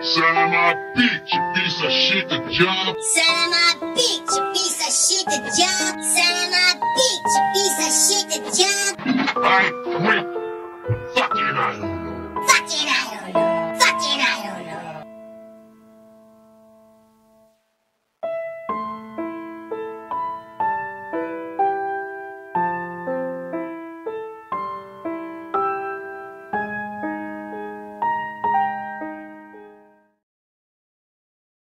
Son of my bitch, you piece of shit, the job. Son of my bitch, you piece of shit, the job. Son of my bitch, you piece of shit, the job. I quit. Fucking I don't know. Fucking I don't know. Fucking I